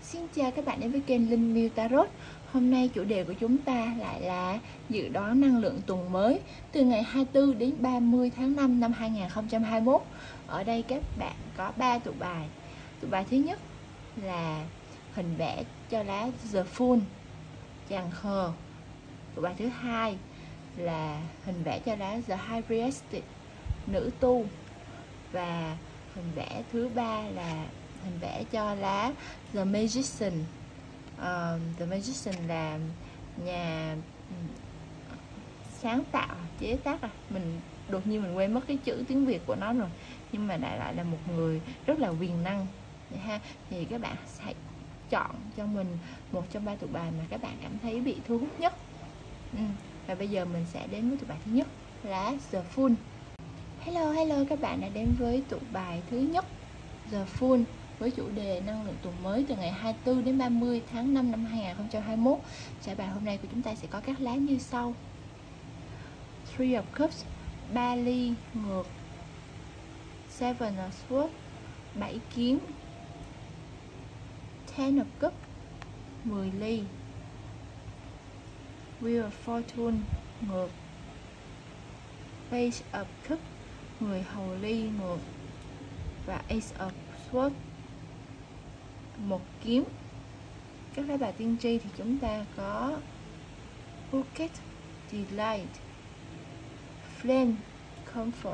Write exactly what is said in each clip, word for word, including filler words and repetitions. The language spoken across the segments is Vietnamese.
Xin chào các bạn đến với kênh Linh Miu Tarot. Hôm nay chủ đề của chúng ta lại là dự đoán năng lượng tuần mới từ ngày hai mươi tư đến ba mươi tháng năm năm hai nghìn không trăm hai mươi mốt. Ở đây các bạn có ba tụ bài. Tụ bài thứ nhất là hình vẽ cho lá The Fool, chàng khờ. Tụ bài thứ hai là hình vẽ cho lá The High Priestess, nữ tu. Và hình vẽ thứ ba là hình vẽ cho lá The Magician. uh, The Magician là nhà sáng tạo, chế tác à. Mình đột nhiên mình quên mất cái chữ tiếng Việt của nó rồi, nhưng mà đại lại là một người rất là quyền năng ha. Thì các bạn hãy chọn cho mình một trong ba tụ bài mà các bạn cảm thấy bị thu hút nhất. ừ. Và bây giờ mình sẽ đến với tụ bài thứ nhất là The Fool. Hello hello, các bạn đã đến với tụ bài thứ nhất The Fool với chủ đề năng lượng tuần mới từ ngày hai mươi tư đến ba mươi tháng năm năm hai nghìn không trăm hai mươi mốt. Trải bài hôm nay của chúng ta sẽ có các lá như sau: Three of Cups, ba ly ngược, Seven of Swords, bảy kiếm, Ten of Cups, mười ly, Wheel of Fortune ngược, Page of Cups, mười hầu ly ngược, và Ace of Swords, một kiếm. Các lá bài tiên tri thì chúng ta có Bouquet, Delight, Flame, Comfort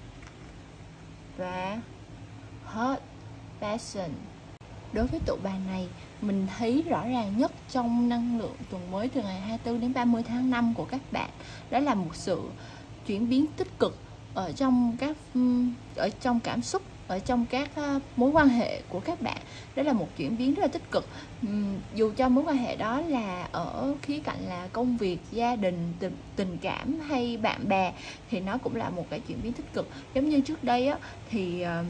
và Hot, Passion. Đối với tụ bài này, mình thấy rõ ràng nhất trong năng lượng tuần mới từ ngày hai mươi tư đến ba mươi tháng năm của các bạn, đó là một sự chuyển biến tích cực ở trong các ở trong cảm xúc, ở trong các mối quan hệ của các bạn. Đó là một chuyển biến rất là tích cực. uhm, dù cho mối quan hệ đó là ở khía cạnh là công việc, gia đình, tình, tình cảm hay bạn bè, thì nó cũng là một cái chuyển biến tích cực. Giống như trước đây á, thì uh,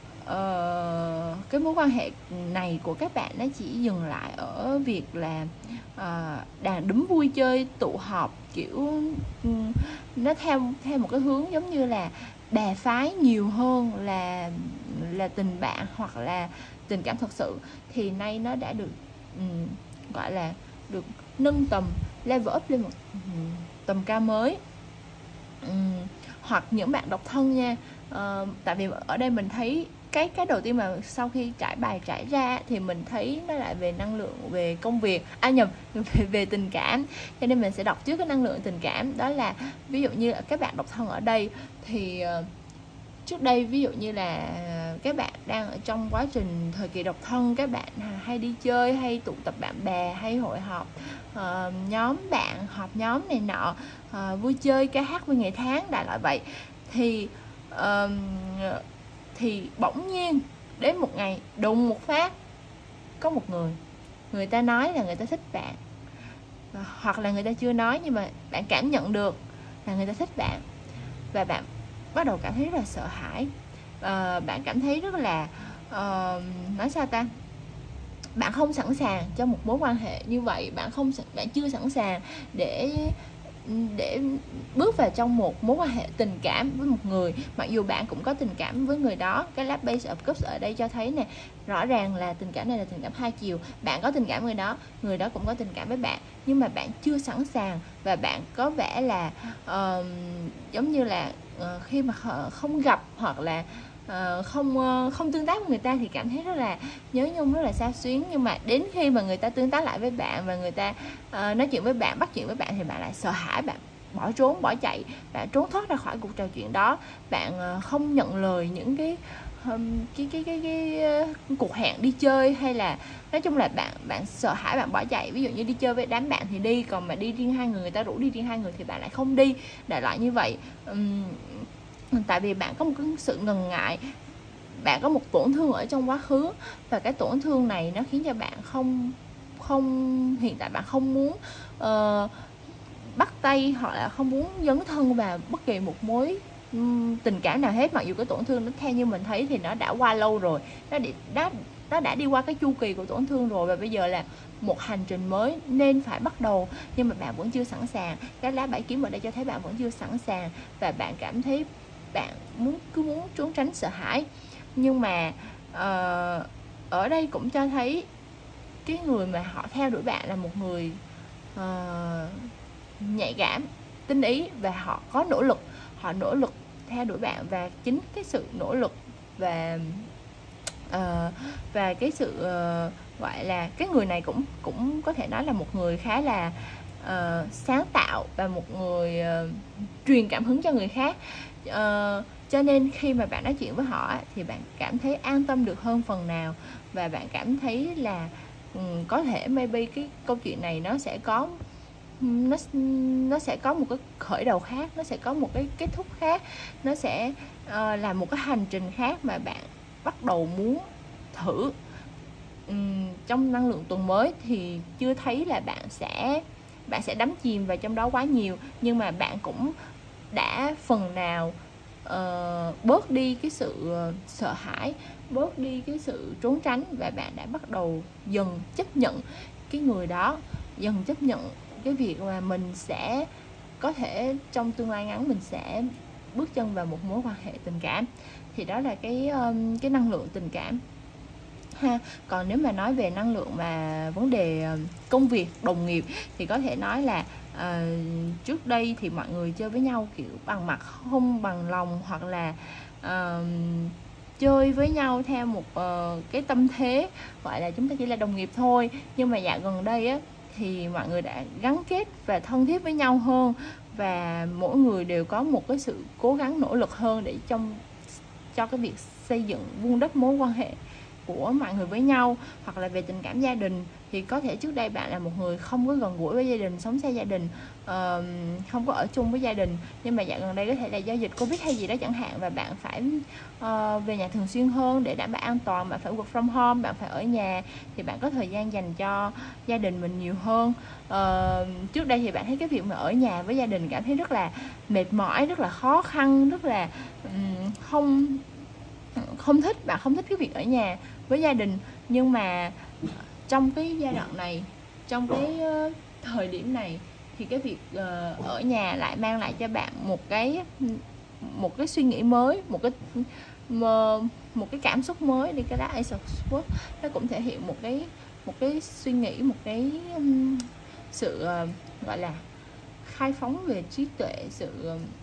uh, cái mối quan hệ này của các bạn nó chỉ dừng lại ở việc là uh, đàn đúm vui chơi, tụ họp, kiểu um, nó theo theo một cái hướng giống như là bè phái nhiều hơn là là tình bạn hoặc là tình cảm thật sự. Thì nay nó đã được um, gọi là được nâng tầm, level up lên một um, tầm cao mới. um, Hoặc những bạn độc thân nha, uh, tại vì ở đây mình thấy cái cái đầu tiên mà sau khi trải bài trải ra thì mình thấy nó lại về năng lượng về công việc, à nhầm, về, về tình cảm. Cho nên mình sẽ đọc trước cái năng lượng tình cảm. Đó là ví dụ như các bạn độc thân ở đây thì uh, trước đây ví dụ như là các bạn đang ở trong quá trình thời kỳ độc thân, các bạn hay đi chơi, hay tụ tập bạn bè, hay hội họp uh, nhóm bạn, họp nhóm này nọ, uh, vui chơi ca hát với ngày tháng đại loại vậy. Thì uh, thì bỗng nhiên đến một ngày đùng một phát có một người người ta nói là người ta thích bạn, hoặc là người ta chưa nói nhưng mà bạn cảm nhận được là người ta thích bạn, và bạn bắt đầu cảm thấy rất là sợ hãi. à, bạn cảm thấy rất là uh, nói sao ta bạn không sẵn sàng cho một mối quan hệ như vậy. Bạn không bạn chưa sẵn sàng để để bước vào trong một mối quan hệ tình cảm với một người, mặc dù bạn cũng có tình cảm với người đó. Cái lá Page of Cups ở đây cho thấy nè, rõ ràng là tình cảm này là tình cảm hai chiều. Bạn có tình cảm với người đó, người đó cũng có tình cảm với bạn, nhưng mà bạn chưa sẵn sàng. Và bạn có vẻ là uh, giống như là uh, khi mà không gặp hoặc là Uh, không uh, không tương tác với người ta thì cảm thấy rất là nhớ nhung, rất là xao xuyến. Nhưng mà đến khi mà người ta tương tác lại với bạn và người ta uh, nói chuyện với bạn, bắt chuyện với bạn, thì bạn lại sợ hãi, bạn bỏ trốn, bỏ chạy, bạn trốn thoát ra khỏi cuộc trò chuyện đó. Bạn uh, không nhận lời những cái um, cái, cái, cái, cái, cái uh, cuộc hẹn đi chơi, hay là nói chung là bạn bạn sợ hãi, bạn bỏ chạy. Ví dụ như đi chơi với đám bạn thì đi, còn mà đi riêng hai người, người ta rủ đi riêng hai người thì bạn lại không đi, đại loại như vậy. um, Tại vì bạn có một cái sự ngần ngại, bạn có một tổn thương ở trong quá khứ, và cái tổn thương này nó khiến cho bạn không không hiện tại bạn không muốn uh, bắt tay hoặc là không muốn dấn thân vào bất kỳ một mối um, tình cảm nào hết. Mặc dù cái tổn thương nó theo như mình thấy thì nó đã qua lâu rồi, nó đi, nó, nó đã đi qua cái chu kỳ của tổn thương rồi, và bây giờ là một hành trình mới nên phải bắt đầu, nhưng mà bạn vẫn chưa sẵn sàng. Cái lá bảy kiếm ở đây cho thấy bạn vẫn chưa sẵn sàng, và bạn cảm thấy bạn muốn cứ muốn trốn tránh, sợ hãi. Nhưng mà uh, ở đây cũng cho thấy cái người mà họ theo đuổi bạn là một người uh, nhạy cảm, tinh ý, và họ có nỗ lực, họ nỗ lực theo đuổi bạn. Và chính cái sự nỗ lực và uh, và cái sự uh, gọi là cái người này cũng cũng có thể nói là một người khá là uh, sáng tạo và một người uh, truyền cảm hứng cho người khác. Uh, cho nên khi mà bạn nói chuyện với họ thì bạn cảm thấy an tâm được hơn phần nào, và bạn cảm thấy là um, có thể maybe cái câu chuyện này nó sẽ có nó nó sẽ có một cái khởi đầu khác, nó sẽ có một cái kết thúc khác, nó sẽ uh, là một cái hành trình khác mà bạn bắt đầu muốn thử. Uhm, trong năng lượng tuần mới thì chưa thấy là bạn sẽ bạn sẽ đắm chìm vào trong đó quá nhiều, nhưng mà bạn cũng đã phần nào uh, bớt đi cái sự uh, sợ hãi, bớt đi cái sự trốn tránh, và bạn đã bắt đầu dần chấp nhận cái người đó, dần chấp nhận cái việc mà mình sẽ có thể trong tương lai ngắn mình sẽ bước chân vào một mối quan hệ tình cảm. Thì đó là cái um, cái năng lượng tình cảm ha. Còn nếu mà nói về năng lượng mà vấn đề công việc, đồng nghiệp thì có thể nói là uh, trước đây thì mọi người chơi với nhau kiểu bằng mặt không bằng lòng, hoặc là uh, chơi với nhau theo một uh, cái tâm thế gọi là chúng ta chỉ là đồng nghiệp thôi. Nhưng mà dạo gần đây á thì mọi người đã gắn kết và thân thiết với nhau hơn, và mỗi người đều có một cái sự cố gắng nỗ lực hơn để trong cho cái việc xây dựng vun đắp mối quan hệ của mọi người với nhau. Hoặc là về tình cảm gia đình thì có thể trước đây bạn là một người không có gần gũi với gia đình, sống xa gia đình, uh, không có ở chung với gia đình, nhưng mà dạo gần đây có thể là do dịch Covid hay gì đó chẳng hạn, và bạn phải uh, về nhà thường xuyên hơn để đảm bảo an toàn, bạn phải work from home, bạn phải ở nhà, thì bạn có thời gian dành cho gia đình mình nhiều hơn. Uh, trước đây thì bạn thấy cái việc mà ở nhà với gia đình cảm thấy rất là mệt mỏi, rất là khó khăn, rất là um, không không thích, bạn không thích cái việc ở nhà với gia đình. Nhưng mà trong cái giai đoạn này, trong cái uh, thời điểm này thì cái việc uh, ở nhà lại mang lại cho bạn một cái một cái suy nghĩ mới, một cái một cái cảm xúc mới. Đi cái lá Ace of Swords nó cũng thể hiện một cái một cái suy nghĩ, một cái um, sự uh, gọi là khai phóng về trí tuệ, sự uh,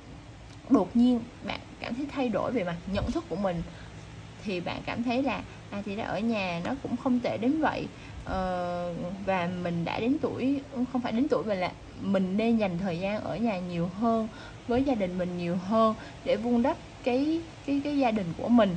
đột nhiên bạn cảm thấy thay đổi về mặt nhận thức của mình, thì bạn cảm thấy là à thì đã ở nhà nó cũng không tệ đến vậy, ờ, và mình đã đến tuổi, không phải đến tuổi mà là mình nên dành thời gian ở nhà nhiều hơn với gia đình mình nhiều hơn để vun đắp cái cái cái gia đình của mình.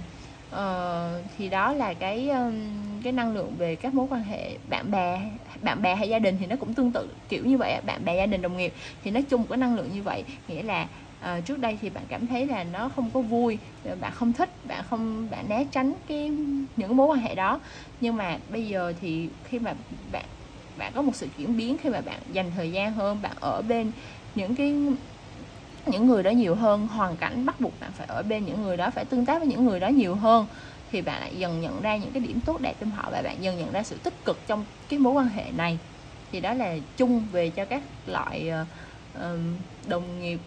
Ờ, thì đó là cái cái năng lượng về các mối quan hệ bạn bè bạn bè hay gia đình thì nó cũng tương tự kiểu như vậy. Bạn bè, gia đình, đồng nghiệp thì nói chung một cái năng lượng như vậy, nghĩa là À, trước đây thì bạn cảm thấy là nó không có vui, bạn không thích, bạn không bạn né tránh cái những mối quan hệ đó. Nhưng mà bây giờ thì khi mà bạn bạn có một sự chuyển biến, khi mà bạn dành thời gian hơn, bạn ở bên những cái những người đó nhiều hơn, hoàn cảnh bắt buộc bạn phải ở bên những người đó, phải tương tác với những người đó nhiều hơn, thì bạn lại dần nhận ra những cái điểm tốt đẹp trong họ, và bạn dần nhận ra sự tích cực trong cái mối quan hệ này. Thì đó là chung về cho các loại uh, đồng nghiệp,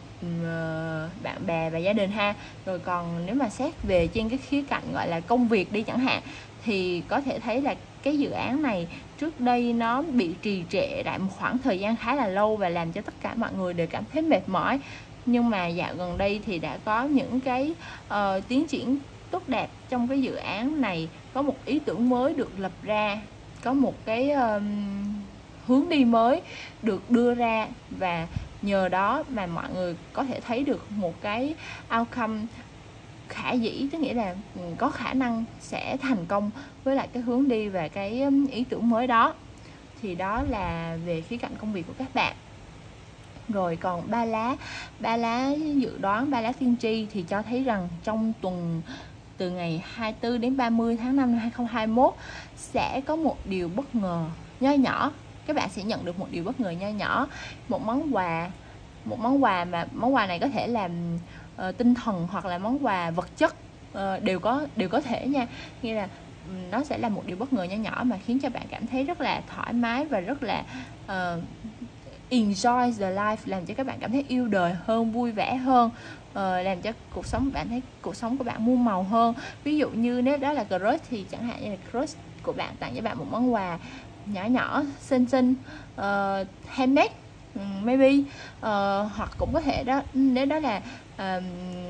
bạn bè và gia đình ha. Rồi còn nếu mà xét về trên cái khía cạnh gọi là công việc đi chẳng hạn, thì có thể thấy là cái dự án này trước đây nó bị trì trệ lại một khoảng thời gian khá là lâu và làm cho tất cả mọi người đều cảm thấy mệt mỏi. Nhưng mà dạo gần đây thì đã có những cái uh, tiến triển tốt đẹp trong cái dự án này, có một ý tưởng mới được lập ra, có một cái uh, hướng đi mới được đưa ra, và nhờ đó mà mọi người có thể thấy được một cái outcome khả dĩ, tức nghĩa là có khả năng sẽ thành công với lại cái hướng đi và cái ý tưởng mới đó. Thì đó là về khía cạnh công việc của các bạn. Rồi còn ba lá ba lá dự đoán, ba lá tiên tri thì cho thấy rằng trong tuần từ ngày hai mươi tư đến ba mươi tháng năm năm hai không hai mốt sẽ có một điều bất ngờ nho nhỏ. Các bạn sẽ nhận được một điều bất ngờ nho nhỏ, một món quà một món quà mà món quà này có thể là uh, tinh thần hoặc là món quà vật chất, uh, đều có đều có thể nha. Nghĩa là um, nó sẽ là một điều bất ngờ nho nhỏ mà khiến cho bạn cảm thấy rất là thoải mái và rất là uh, enjoy the life, làm cho các bạn cảm thấy yêu đời hơn, vui vẻ hơn, uh, làm cho cuộc sống bạn thấy cuộc sống của bạn muôn màu hơn. Ví dụ như nếu đó là crush thì chẳng hạn như là crush của bạn tặng cho bạn một món quà nhỏ nhỏ xinh xinh, uh, handmade, um, maybe uh, hoặc cũng có thể đó, nếu đó là uh,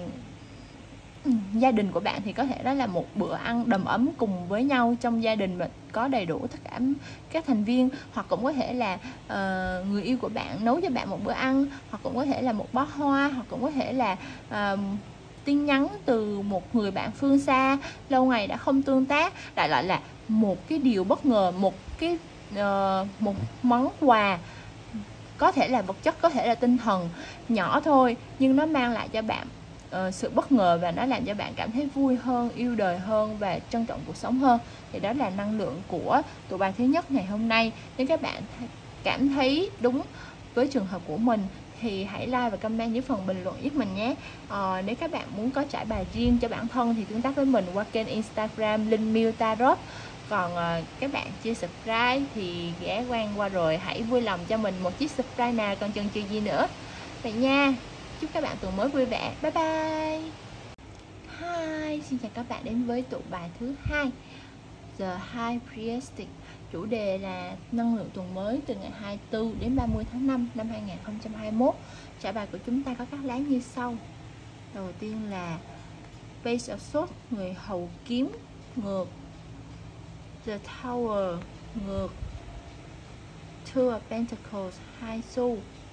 gia đình của bạn thì có thể đó là một bữa ăn đầm ấm cùng với nhau trong gia đình, mà có đầy đủ tất cả các thành viên. Hoặc cũng có thể là uh, người yêu của bạn nấu cho bạn một bữa ăn, hoặc cũng có thể là một bó hoa, hoặc cũng có thể là uh, tin nhắn từ một người bạn phương xa lâu ngày đã không tương tác. Đại loại là một cái điều bất ngờ, một cái uh, một món quà, có thể là vật chất, có thể là tinh thần, nhỏ thôi, nhưng nó mang lại cho bạn uh, sự bất ngờ, và nó làm cho bạn cảm thấy vui hơn, yêu đời hơn và trân trọng cuộc sống hơn. Thì đó là năng lượng của tụ bài thứ nhất ngày hôm nay. Nếu các bạn cảm thấy đúng với trường hợp của mình thì hãy like và comment dưới phần bình luận giúp mình nhé. À, nếu các bạn muốn có trải bài riêng cho bản thân thì tương tác với mình qua kênh Instagram Linh Miu Tarot. Còn à, các bạn chưa subscribe thì ghé qua qua rồi hãy vui lòng cho mình một chiếc subscribe nào, còn chần chừ gì nữa. Vậy nha, chúc các bạn tuần mới vui vẻ. Bye bye. Hi, xin chào các bạn đến với tụ bài thứ hai, The High Priestess. Chủ đề là năng lượng tuần mới từ ngày hai mươi tư đến ba mươi tháng năm năm hai nghìn không trăm hai mươi mốt. Trải bài của chúng ta có các lá như sau. Đầu tiên là Page of Swords, người hầu kiếm, ngược. The Tower, ngược. Two of Pentacles, hai xu.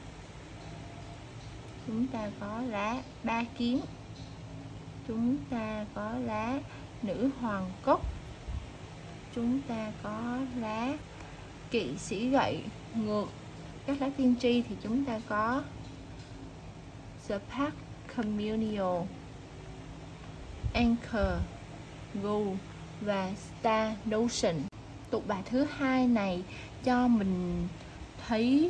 Chúng ta có lá ba kiếm. Chúng ta có lá nữ hoàng cốc. Chúng ta có lá kỵ sĩ gậy, ngược. Các lá tiên tri thì chúng ta có The Park Communal, Anchor, Gold và Star Notion. Tụ bài thứ hai này cho mình thấy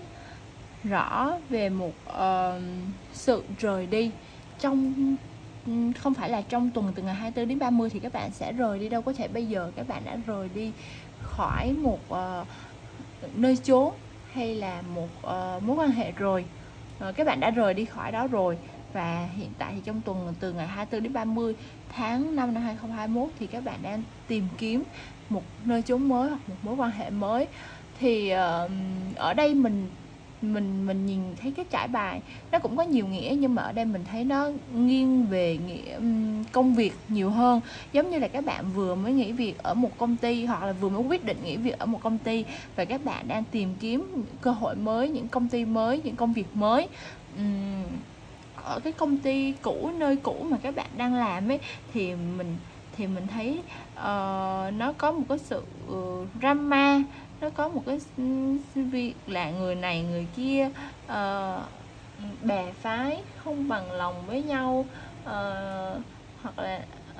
rõ về một uh, sự rời đi. Trong không phải là trong tuần từ ngày hai mươi tư đến ba mươi thì các bạn sẽ rời đi đâu, có thể bây giờ các bạn đã rời đi khỏi một uh, nơi chốn hay là một uh, mối quan hệ rồi. Uh, các bạn đã rời đi khỏi đó rồi, và hiện tại thì trong tuần từ ngày hai mươi tư đến ba mươi tháng năm năm hai nghìn không trăm hai mươi mốt thì các bạn đang tìm kiếm một nơi chốn mới hoặc một mối quan hệ mới. Thì uh, ở đây mình mình mình nhìn thấy cái trải bài nó cũng có nhiều nghĩa, nhưng mà ở đây mình thấy nó nghiêng về nghĩa um, công việc nhiều hơn. Giống như là các bạn vừa mới nghỉ việc ở một công ty, hoặc là vừa mới quyết định nghỉ việc ở một công ty, và các bạn đang tìm kiếm những cơ hội mới, những công ty mới, những công việc mới. um, Ở cái công ty cũ, nơi cũ mà các bạn đang làm ấy, thì mình thì mình thấy uh, nó có một cái sự uh, drama, nó có một cái việc là người này người kia uh, bè phái không bằng lòng với nhau, uh, hoặc là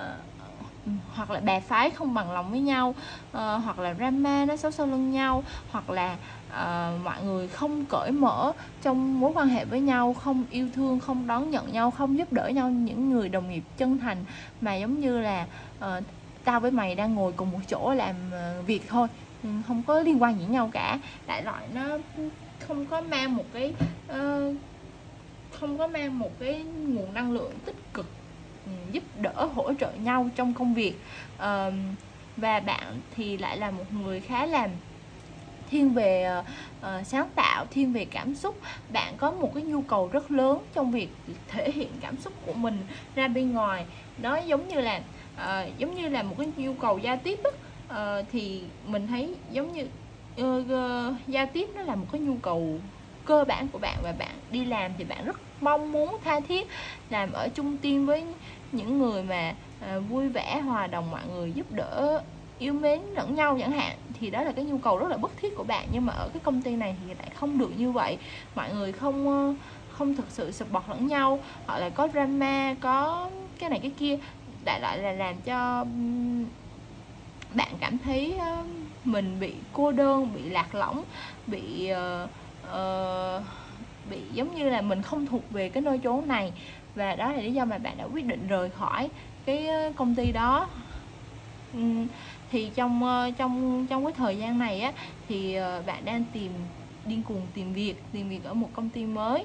uh, hoặc là bè phái không bằng lòng với nhau, uh, hoặc là drama nó xấu sau lưng nhau, hoặc là uh, mọi người không cởi mở trong mối quan hệ với nhau, không yêu thương, không đón nhận nhau, không giúp đỡ nhau, những người đồng nghiệp chân thành, mà giống như là uh, tao với mày đang ngồi cùng một chỗ làm uh, việc thôi, không có liên quan gì nhau cả. Đại loại nó không có mang một cái uh, không có mang một cái nguồn năng lượng tích cực, um, giúp đỡ hỗ trợ nhau trong công việc. uh, và bạn thì lại là một người khá là thiên về uh, sáng tạo, thiên về cảm xúc. Bạn có một cái nhu cầu rất lớn trong việc thể hiện cảm xúc của mình ra bên ngoài. Nó giống như là uh, giống như là một cái nhu cầu giao tiếp đó. Uh, thì mình thấy giống như uh, uh, giao tiếp nó là một cái nhu cầu cơ bản của bạn, và bạn đi làm thì bạn rất mong muốn tha thiết làm ở chung team với những người mà uh, vui vẻ, hòa đồng, mọi người giúp đỡ, yêu mến lẫn nhau chẳng hạn. Thì đó là cái nhu cầu rất là bức thiết của bạn. Nhưng mà ở cái công ty này thì lại không được như vậy. Mọi người không uh, không thực sự support lẫn nhau, hoặc là có drama, có cái này cái kia, đại loại là làm cho um, bạn cảm thấy uh, mình bị cô đơn, bị lạc lõng, bị uh, uh, bị giống như là mình không thuộc về cái nơi chốn này. Và đó là lý do mà bạn đã quyết định rời khỏi cái công ty đó. um, thì trong uh, trong trong cái thời gian này á, thì uh, bạn đang tìm điên cuồng tìm việc tìm việc ở một công ty mới.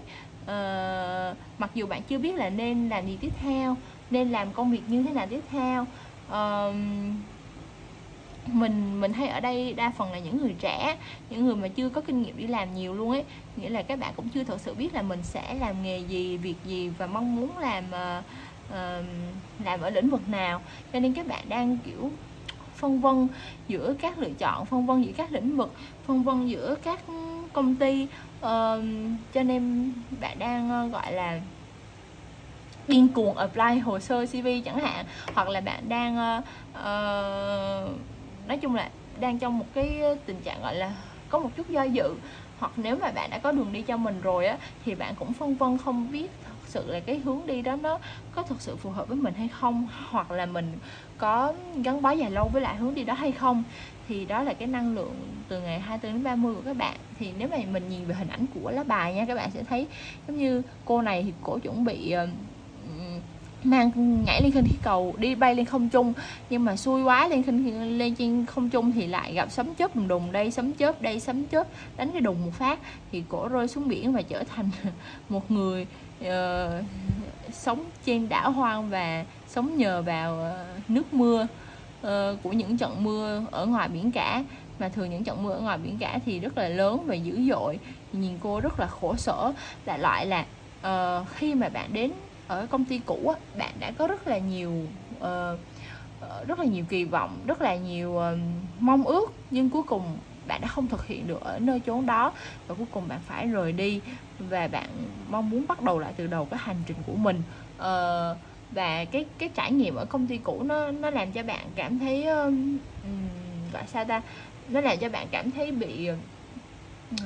Uh, mặc dù bạn chưa biết là nên làm gì tiếp theo, nên làm công việc như thế nào tiếp theo. uh, mình mình thấy ở đây đa phần là những người trẻ, những người mà chưa có kinh nghiệm đi làm nhiều luôn ấy, nghĩa là các bạn cũng chưa thật sự biết là mình sẽ làm nghề gì, việc gì và mong muốn làm uh, uh, làm ở lĩnh vực nào, cho nên các bạn đang kiểu phân vân giữa các lựa chọn, phân vân giữa các lĩnh vực, phân vân giữa các công ty, uh, cho nên bạn đang uh, gọi là điên cuồng apply hồ sơ xê vê chẳng hạn, hoặc là bạn đang uh, uh, nói chung là đang trong một cái tình trạng gọi là có một chút do dự, hoặc nếu mà bạn đã có đường đi cho mình rồi á thì bạn cũng phân vân không biết thật sự là cái hướng đi đó nó có thực sự phù hợp với mình hay không, hoặc là mình có gắn bó dài lâu với lại hướng đi đó hay không. Thì đó là cái năng lượng từ ngày hai mươi tư đến ba mươi của các bạn. Thì nếu mà mình nhìn về hình ảnh của lá bài nha, các bạn sẽ thấy giống như cô này thì cổ chuẩn bị uh, mang nhảy lên khinh khí cầu, đi bay lên không trung, nhưng mà xui quá lên khinh lên trên không trung thì lại gặp sấm chớp đùng đùng, đây sấm chớp đây sấm chớp, đánh cái đùng một phát thì cổ rơi xuống biển và trở thành một người uh, sống trên đảo hoang và sống nhờ vào uh, nước mưa uh, của những trận mưa ở ngoài biển cả. Mà thường những trận mưa ở ngoài biển cả thì rất là lớn và dữ dội, nhìn cô rất là khổ sở. Đại loại là uh, khi mà bạn đến ở công ty cũ á, bạn đã có rất là nhiều uh, rất là nhiều kỳ vọng, rất là nhiều uh, mong ước, nhưng cuối cùng bạn đã không thực hiện được ở nơi chốn đó, và cuối cùng bạn phải rời đi và bạn mong muốn bắt đầu lại từ đầu cái hành trình của mình. Uh, và cái cái trải nghiệm ở công ty cũ nó nó làm cho bạn cảm thấy uh, um, gọi sao ta, nó làm cho bạn cảm thấy bị uh,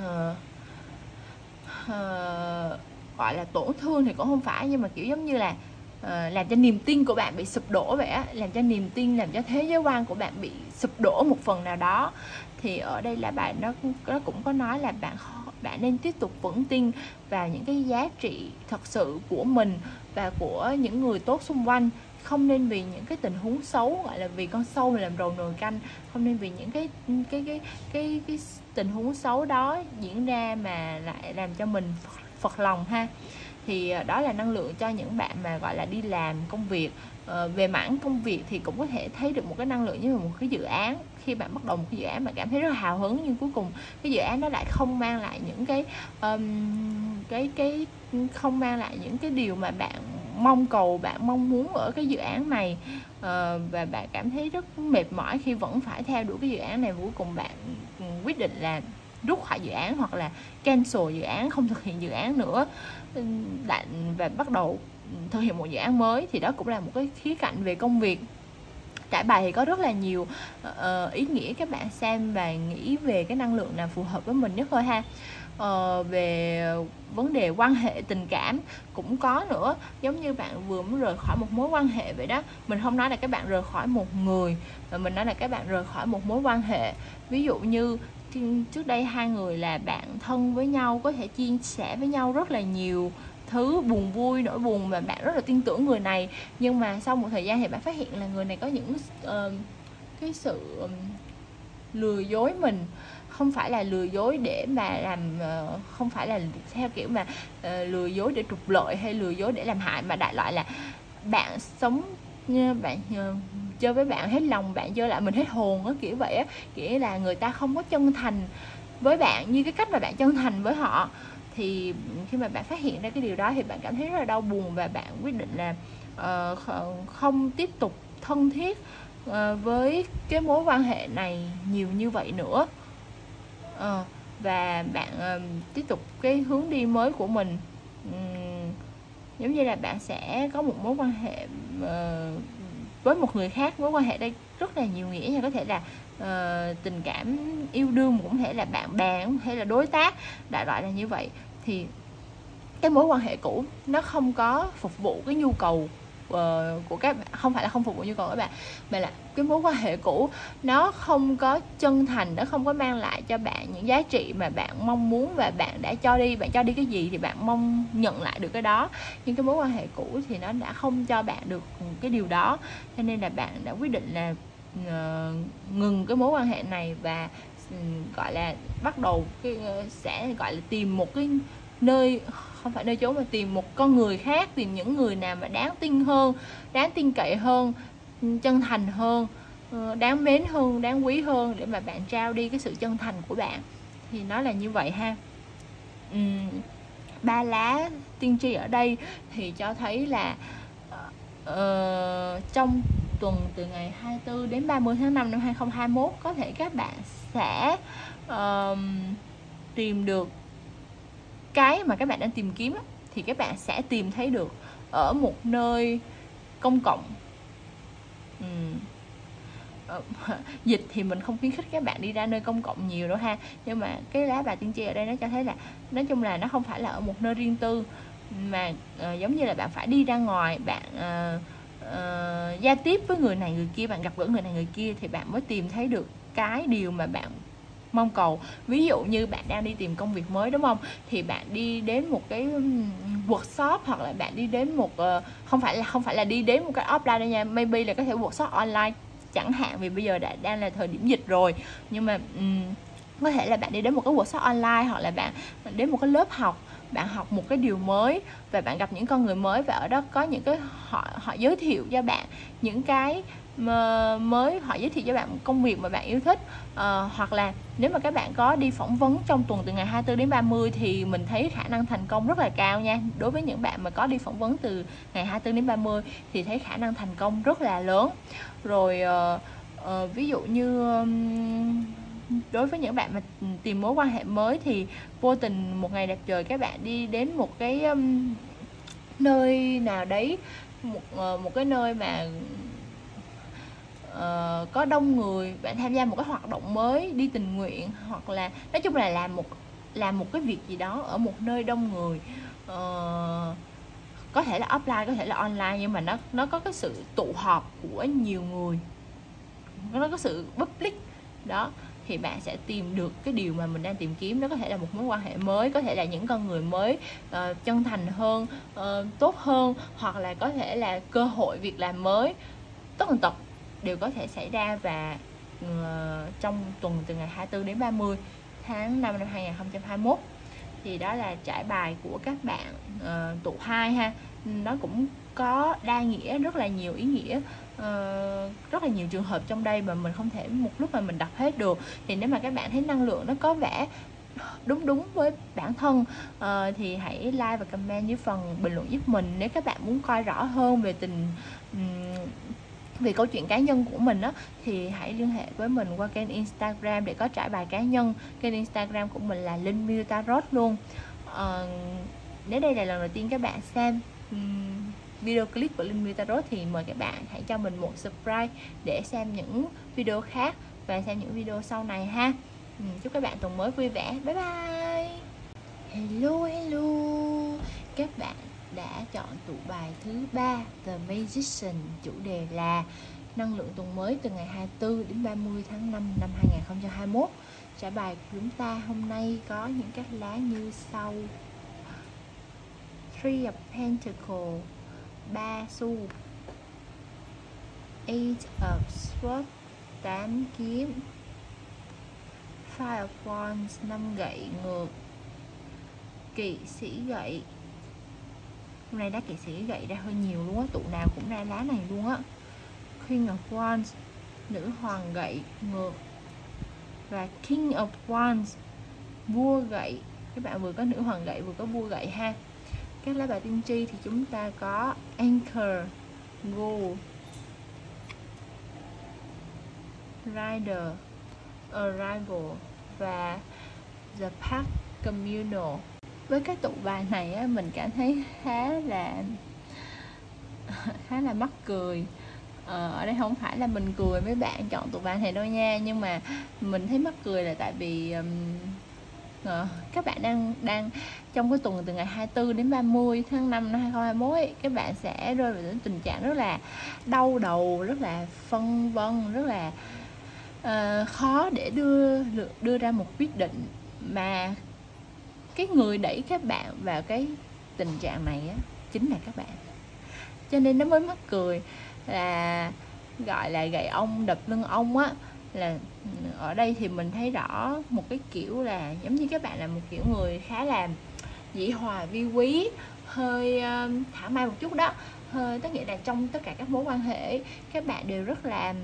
uh, gọi là tổn thương thì cũng không phải, nhưng mà kiểu giống như là uh, làm cho niềm tin của bạn bị sụp đổ vậy á, làm cho niềm tin, làm cho thế giới quan của bạn bị sụp đổ một phần nào đó. Thì ở đây là bạn nó nó cũng có nói là bạn bạn nên tiếp tục vững tin vào những cái giá trị thật sự của mình và của những người tốt xung quanh, không nên vì những cái tình huống xấu, gọi là vì con sâu mà làm rầu nồi canh, không nên vì những cái cái cái cái cái, cái tình huống xấu đó diễn ra mà lại làm cho mình phật lòng ha. Thì đó là năng lượng cho những bạn mà gọi là đi làm công việc. Ờ, về mảng công việc thì cũng có thể thấy được một cái năng lượng như là một cái dự án. Khi bạn bắt đầu một cái dự án bạn cảm thấy rất là hào hứng, nhưng cuối cùng cái dự án đó lại không mang lại những cái um, cái cái không mang lại những cái điều mà bạn mong cầu, bạn mong muốn ở cái dự án này. Ờ, và bạn cảm thấy rất mệt mỏi khi vẫn phải theo đuổi cái dự án này. Cuối cùng bạn quyết định là rút khỏi dự án hoặc là cancel dự án, không thực hiện dự án nữa và bắt đầu thực hiện một dự án mới. Thì đó cũng là một cái khía cạnh về công việc. Trải bài thì có rất là nhiều uh, ý nghĩa, các bạn xem và nghĩ về cái năng lượng nào phù hợp với mình nhất thôi ha. Uh, về vấn đề quan hệ tình cảm cũng có nữa, giống như bạn vừa mới rời khỏi một mối quan hệ vậy đó. Mình không nói là các bạn rời khỏi một người, mà mình nói là các bạn rời khỏi một mối quan hệ. Ví dụ như trước đây hai người là bạn thân với nhau, có thể chia sẻ với nhau rất là nhiều thứ buồn vui, nỗi buồn, mà bạn rất là tin tưởng người này, nhưng mà sau một thời gian thì bạn phát hiện là người này có những uh, cái sự um, lừa dối mình. Không phải là lừa dối để mà làm uh, không phải là theo kiểu mà uh, lừa dối để trục lợi hay lừa dối để làm hại, mà đại loại là bạn sống như bạn uh, chơi với bạn hết lòng, bạn chơi lại mình hết hồn á, kiểu vậy á. Kiểu là người ta không có chân thành với bạn như cái cách mà bạn chân thành với họ. Thì khi mà bạn phát hiện ra cái điều đó thì bạn cảm thấy rất là đau buồn, và bạn quyết định là uh, không tiếp tục thân thiết uh, với cái mối quan hệ này nhiều như vậy nữa. Uh, và bạn uh, tiếp tục cái hướng đi mới của mình. Um, giống như là bạn sẽ có một mối quan hệ uh, với một người khác. Mối quan hệ đây rất là nhiều nghĩa nha, có thể là uh, tình cảm yêu đương, cũng thể là bạn bè, cũng thể là đối tác, đại loại là như vậy. Thì cái mối quan hệ cũ nó không có phục vụ cái nhu cầu uh, của các bạn, không phải là không phục vụ nhu cầu của các bạn, mà là cái mối quan hệ cũ nó không có chân thành, nó không có mang lại cho bạn những giá trị mà bạn mong muốn, và bạn đã cho đi, bạn cho đi cái gì thì bạn mong nhận lại được cái đó. Nhưng cái mối quan hệ cũ thì nó đã không cho bạn được cái điều đó, cho nên là bạn đã quyết định là uh, ngừng cái mối quan hệ này và uh, gọi là bắt đầu cái uh, sẽ gọi là tìm một cái nơi, không phải nơi chốn, mà tìm một con người khác, tìm những người nào mà đáng tin hơn, đáng tin cậy hơn, chân thành hơn, đáng mến hơn, đáng quý hơn để mà bạn trao đi cái sự chân thành của bạn. Thì nó là như vậy ha. uhm, Ba lá tiên tri ở đây thì cho thấy là uh, trong tuần từ ngày hai mươi tư đến ba mươi tháng năm năm hai không hai mốt, có thể các bạn sẽ uh, tìm được cái mà các bạn đang tìm kiếm. Thì các bạn sẽ tìm thấy được ở một nơi công cộng. uhm. Dịch thì mình không khuyến khích các bạn đi ra nơi công cộng nhiều đâu ha, nhưng mà cái lá bài tiên tri ở đây nó cho thấy là nói chung là nó không phải là ở một nơi riêng tư, mà uh, giống như là bạn phải đi ra ngoài, bạn uh, uh, giao tiếp với người này người kia, bạn gặp gỡ người này người kia thì bạn mới tìm thấy được cái điều mà bạn mong cầu. Ví dụ như bạn đang đi tìm công việc mới đúng không, thì bạn đi đến một cái workshop, hoặc là bạn đi đến một uh, không phải là không phải là đi đến một cái offline đâu nha, maybe là có thể workshop online chẳng hạn, vì bây giờ đã đang là thời điểm dịch rồi. Nhưng mà um, có thể là bạn đi đến một cái workshop online, hoặc là bạn đến một cái lớp học, bạn học một cái điều mới và bạn gặp những con người mới, và ở đó có những cái họ họ giới thiệu cho bạn những cái mới, họ giới thiệu cho bạn một công việc mà bạn yêu thích. Uh, hoặc là nếu mà các bạn có đi phỏng vấn trong tuần từ ngày hai mươi tư đến ba mươi thì mình thấy khả năng thành công rất là cao nha. Đối với những bạn mà có đi phỏng vấn từ ngày hai mươi tư đến ba mươi thì thấy khả năng thành công rất là lớn. Rồi uh, uh, ví dụ như um, đối với những bạn mà tìm mối quan hệ mới thì vô tình một ngày đẹp trời các bạn đi đến một cái um, nơi nào đấy, một, uh, một cái nơi mà Uh, có đông người, bạn tham gia một cái hoạt động mới, đi tình nguyện, hoặc là nói chung là làm một làm một cái việc gì đó ở một nơi đông người, uh, có thể là offline, có thể là online, nhưng mà nó nó có cái sự tụ họp của nhiều người, nó có sự public đó, thì bạn sẽ tìm được cái điều mà mình đang tìm kiếm. Nó có thể là một mối quan hệ mới, có thể là những con người mới uh, chân thành hơn, uh, tốt hơn, hoặc là có thể là cơ hội việc làm mới, tất tần tật đều có thể xảy ra. Và uh, trong tuần từ ngày hai mươi tư đến ba mươi tháng năm năm hai không hai mốt thì đó là trải bài của các bạn uh, tụ hai ha. Nó cũng có đa nghĩa, rất là nhiều ý nghĩa, uh, rất là nhiều trường hợp trong đây mà mình không thể một lúc mà mình đọc hết được. Thì nếu mà các bạn thấy năng lượng nó có vẻ đúng đúng với bản thân uh, thì hãy like và comment dưới phần bình luận giúp mình. Nếu các bạn muốn coi rõ hơn về tình um, về câu chuyện cá nhân của mình á, thì hãy liên hệ với mình qua kênh Instagram để có trải bài cá nhân. Kênh Instagram của mình là Linh Miu Tarot luôn. uh, Nếu đây là lần đầu tiên các bạn xem um, video clip của Linh Miu Tarot thì mời các bạn hãy cho mình một subscribe để xem những video khác và xem những video sau này ha. um, Chúc các bạn tuần mới vui vẻ. Bye bye. Hello hello, các bạn đã chọn tụ bài thứ ba The Magician, chủ đề là năng lượng tuần mới từ ngày hai mươi tư đến ba mươi tháng năm năm hai không hai mốt. Trải bài của chúng ta hôm nay có những các lá như sau: Three of Pentacles, ba xu, Eight of Swords, tám kiếm, Five of Wands, năm gậy ngược, kỵ sĩ gậy. Hôm nay lá kỵ sĩ gậy ra hơi nhiều luôn á, tụ nào cũng ra lá này luôn á. Queen of Wands, nữ hoàng gậy ngược, và King of Wands, vua gậy. Các bạn vừa có nữ hoàng gậy vừa có vua gậy ha. Các lá bài tiên tri thì chúng ta có Anchor, Gold, Rider, Arrival và The Path Communal. Với cái tụ bài này á, mình cảm thấy khá là khá là mắc cười. Ờ, ở đây không phải là mình cười mấy bạn chọn tụ bài này đâu nha, nhưng mà mình thấy mắc cười là tại vì um, uh, các bạn đang đang trong cái tuần từ ngày hai mươi tư đến ba mươi tháng năm năm hai không hai mốt ấy, các bạn sẽ rơi vào những tình trạng rất là đau đầu, rất là phân vân, rất là uh, khó để đưa đưa ra một quyết định, mà cái người đẩy các bạn vào cái tình trạng này á, chính là các bạn. Cho nên nó mới mắc cười, là gọi là gậy ông đập lưng ông á. Là ở đây thì mình thấy rõ một cái kiểu là giống như các bạn là một kiểu người khá là dĩ hòa vi quý, hơi uh, thảo mai một chút đó. Hơi, tức nghĩa là trong tất cả các mối quan hệ các bạn đều rất là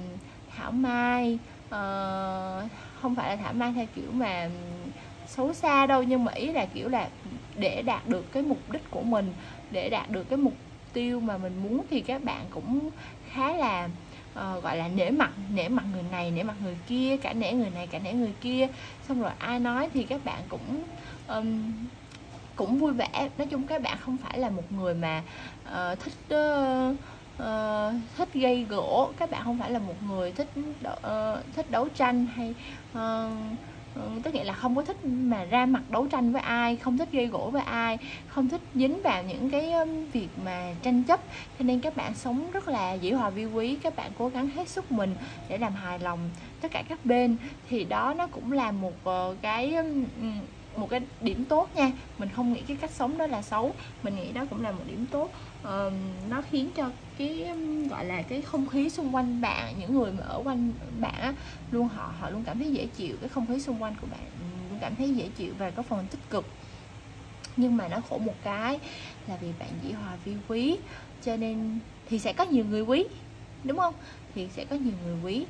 thảo mai, uh, không phải là thảo mai theo kiểu mà xấu xa đâu, nhưng mà ý là kiểu là để đạt được cái mục đích của mình, để đạt được cái mục tiêu mà mình muốn, thì các bạn cũng khá là uh, gọi là nể mặt nể mặt người này, nể mặt người kia, cả nể người này cả nể người kia. Xong rồi ai nói thì các bạn cũng um, cũng vui vẻ. Nói chung các bạn không phải là một người mà uh, thích uh, uh, thích gây gổ, các bạn không phải là một người thích uh, thích đấu tranh hay uh, uh, tức nghĩa là không có thích mà ra mặt đấu tranh với ai, không thích gây gổ với ai, không thích dính vào những cái um, việc mà tranh chấp. Cho nên các bạn sống rất là dĩ hòa vi quý, các bạn cố gắng hết sức mình để làm hài lòng tất cả các bên. Thì đó nó cũng là một uh, cái um, một cái điểm tốt nha. Mình không nghĩ cái cách sống đó là xấu, mình nghĩ đó cũng là một điểm tốt. uh, nó khiến cho cái gọi là cái không khí xung quanh bạn, những người mà ở quanh bạn á, luôn họ họ luôn cảm thấy dễ chịu, cái không khí xung quanh của bạn luôn cảm thấy dễ chịu và có phần tích cực. Nhưng mà nó khổ một cái là vì bạn dĩ hòa vi quý, cho nên thì sẽ có nhiều người quý, đúng không? Thì sẽ có nhiều người quý,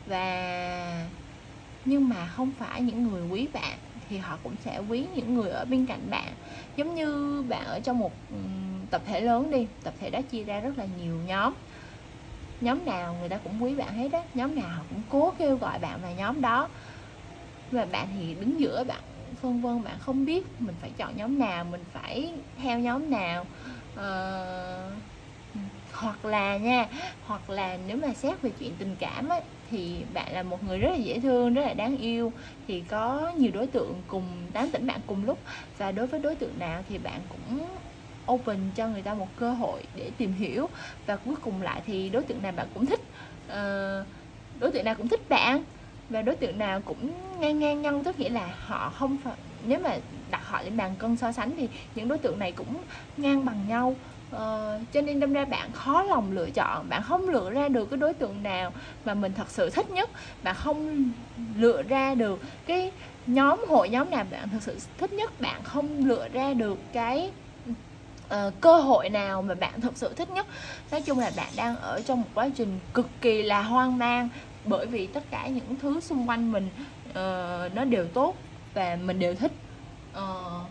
và nhưng mà không phải những người quý bạn thì họ cũng sẽ quý những người ở bên cạnh bạn. Giống như bạn ở trong một tập thể lớn đi, tập thể đó chia ra rất là nhiều nhóm, nhóm nào người ta cũng quý bạn hết á, nhóm nào họ cũng cố kêu gọi bạn vào nhóm đó, và bạn thì đứng giữa, bạn phân vân, bạn không biết mình phải chọn nhóm nào, mình phải theo nhóm nào. ờ, hoặc là nha hoặc là nếu mà xét về chuyện tình cảm á, thì bạn là một người rất là dễ thương, rất là đáng yêu, thì có nhiều đối tượng cùng tán tỉnh bạn cùng lúc, và đối với đối tượng nào thì bạn cũng open cho người ta một cơ hội để tìm hiểu, và cuối cùng lại thì đối tượng nào bạn cũng thích, uh, đối tượng nào cũng thích bạn, và đối tượng nào cũng ngang ngang nhau, tức nghĩa là họ không phải, nếu mà đặt họ lên bàn cân so sánh thì những đối tượng này cũng ngang bằng nhau. Ờ, cho nên đâm ra bạn khó lòng lựa chọn, bạn không lựa ra được cái đối tượng nào mà mình thật sự thích nhất, bạn không lựa ra được cái nhóm hội nhóm nào bạn thật sự thích nhất, bạn không lựa ra được cái uh, cơ hội nào mà bạn thật sự thích nhất. Nói chung là bạn đang ở trong một quá trình cực kỳ là hoang mang, bởi vì tất cả những thứ xung quanh mình uh, nó đều tốt và mình đều thích. uh,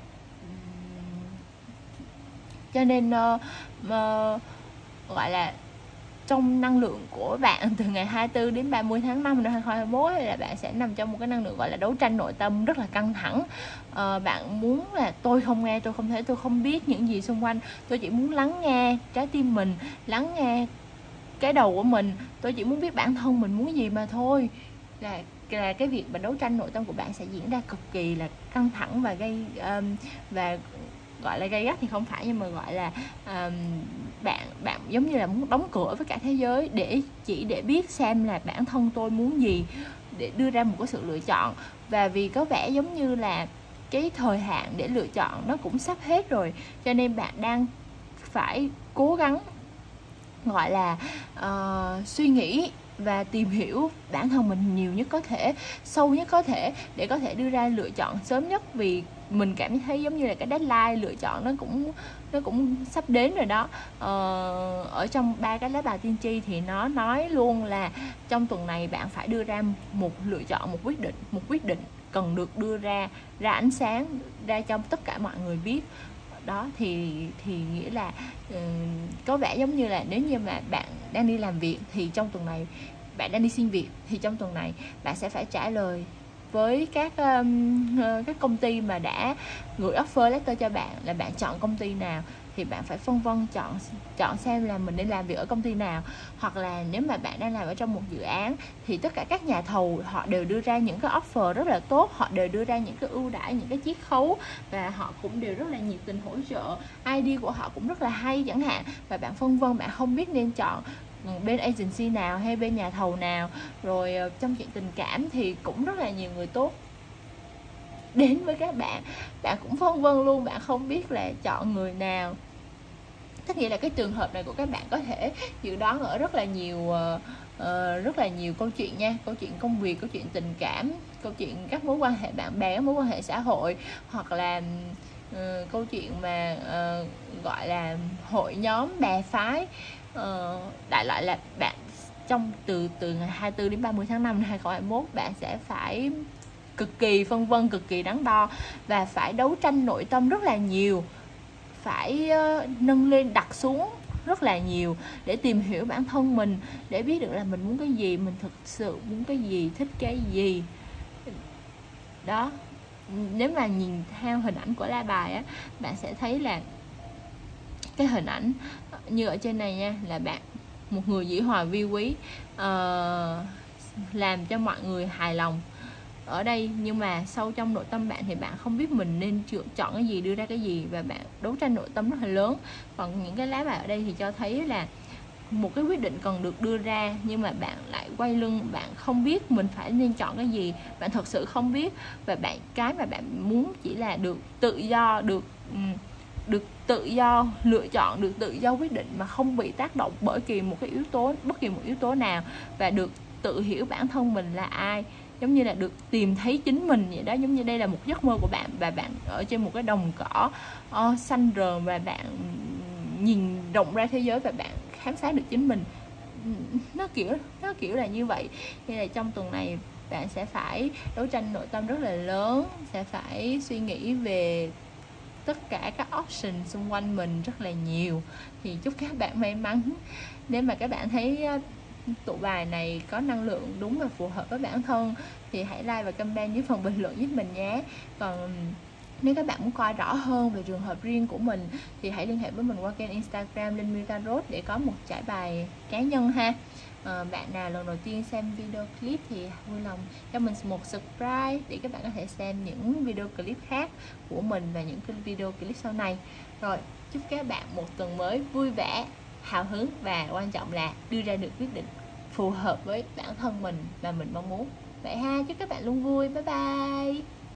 Cho nên uh, uh, gọi là trong năng lượng của bạn từ ngày hai mươi tư đến ba mươi tháng năm năm hai không hai mốt là bạn sẽ nằm trong một cái năng lượng gọi là đấu tranh nội tâm rất là căng thẳng. uh, Bạn muốn là tôi không nghe, tôi không thể, tôi không biết những gì xung quanh, tôi chỉ muốn lắng nghe trái tim mình, lắng nghe cái đầu của mình, tôi chỉ muốn biết bản thân mình muốn gì mà thôi. Là là cái việc mà đấu tranh nội tâm của bạn sẽ diễn ra cực kỳ là căng thẳng và gây um, và gọi là gay gắt thì không phải, nhưng mà gọi là um, bạn bạn giống như là muốn đóng cửa với cả thế giới để chỉ để biết xem là bản thân tôi muốn gì, để đưa ra một cái sự lựa chọn. Và vì có vẻ giống như là cái thời hạn để lựa chọn nó cũng sắp hết rồi, cho nên bạn đang phải cố gắng gọi là uh, suy nghĩ và tìm hiểu bản thân mình nhiều nhất có thể, sâu nhất có thể, để có thể đưa ra lựa chọn sớm nhất. Vì mình cảm thấy giống như là cái deadline lựa chọn nó cũng nó cũng sắp đến rồi đó. ờ, Ở trong ba cái lá bài tiên tri thì nó nói luôn là trong tuần này bạn phải đưa ra một lựa chọn, một quyết định, một quyết định cần được đưa ra ra ánh sáng, ra cho tất cả mọi người biết. Đó thì thì nghĩa là uh, có vẻ giống như là nếu như mà bạn đang đi làm việc thì trong tuần này, bạn đang đi xin việc thì trong tuần này bạn sẽ phải trả lời với các um, các công ty mà đã gửi offer letter cho bạn, là bạn chọn công ty nào thì bạn phải phân vân chọn chọn xem là mình nên làm việc ở công ty nào. Hoặc là nếu mà bạn đang làm ở trong một dự án thì tất cả các nhà thầu họ đều đưa ra những cái offer rất là tốt, họ đều đưa ra những cái ưu đãi, những cái chiết khấu, và họ cũng đều rất là nhiệt tình hỗ trợ, i đê của họ cũng rất là hay chẳng hạn. Và bạn phân vân, bạn không biết nên chọn bên agency nào hay bên nhà thầu nào. Rồi trong chuyện tình cảm thì cũng rất là nhiều người tốt đến với các bạn, bạn cũng phân vân luôn, bạn không biết là chọn người nào. Tất nghĩa là cái trường hợp này của các bạn có thể dự đoán ở rất là nhiều uh, uh, rất là nhiều câu chuyện nha, câu chuyện công việc, câu chuyện tình cảm, câu chuyện các mối quan hệ bạn bè, các mối quan hệ xã hội, hoặc là uh, câu chuyện mà uh, gọi là hội nhóm bè phái. uh, đại loại là bạn trong từ từ ngày hai mươi tư đến ba mươi tháng năm năm hai nghìn không trăm hai mươi mốt, bạn sẽ phải cực kỳ phân vân, cực kỳ đắn đo và phải đấu tranh nội tâm rất là nhiều, phải uh, nâng lên đặt xuống rất là nhiều để tìm hiểu bản thân mình, để biết được là mình muốn cái gì, mình thực sự muốn cái gì, thích cái gì. Đó, nếu mà nhìn theo hình ảnh của lá bài á, bạn sẽ thấy là cái hình ảnh như ở trên này nha, là bạn một người dĩ hòa vi quý, uh, làm cho mọi người hài lòng ở đây, nhưng mà sâu trong nội tâm bạn thì bạn không biết mình nên chọn cái gì, đưa ra cái gì, và bạn đấu tranh nội tâm rất là lớn. Còn những cái lá bài ở đây thì cho thấy là một cái quyết định cần được đưa ra, nhưng mà bạn lại quay lưng, bạn không biết mình phải nên chọn cái gì, bạn thật sự không biết, và bạn cái mà bạn muốn chỉ là được tự do, được được tự do lựa chọn, được tự do quyết định mà không bị tác động bởi kỳ một cái yếu tố, bất kỳ một yếu tố nào, và được tự hiểu bản thân mình là ai, giống như là được tìm thấy chính mình vậy đó. Giống như đây là một giấc mơ của bạn, và bạn ở trên một cái đồng cỏ uh, xanh rờn, và bạn nhìn rộng ra thế giới và bạn khám phá được chính mình. Nó kiểu nó kiểu là như vậy. Nên là trong tuần này bạn sẽ phải đấu tranh nội tâm rất là lớn, sẽ phải suy nghĩ về tất cả các option xung quanh mình rất là nhiều. Thì chúc các bạn may mắn. Nếu mà các bạn thấy tụ bài này có năng lượng đúng và phù hợp với bản thân thì hãy like và comment dưới phần bình luận giúp mình nhé. Còn nếu các bạn muốn coi rõ hơn về trường hợp riêng của mình thì hãy liên hệ với mình qua kênh Instagram Linh My Tarot để có một trải bài cá nhân ha. À, bạn nào lần đầu tiên xem video clip thì vui lòng cho mình một subscribe để các bạn có thể xem những video clip khác của mình và những cái video clip sau này. Rồi, chúc các bạn một tuần mới vui vẻ, hào hứng, và quan trọng là đưa ra được quyết định phù hợp với bản thân mình và mình mong muốn. Vậy ha, chúc các bạn luôn vui. Bye bye.